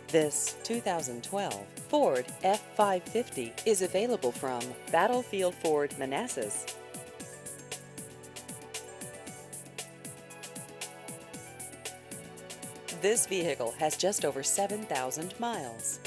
This 2012 Ford F-550 is available from Battlefield Ford Manassas. This vehicle has just over 7,000 miles.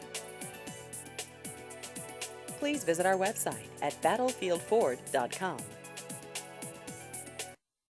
Please visit our website at battlefieldford.com.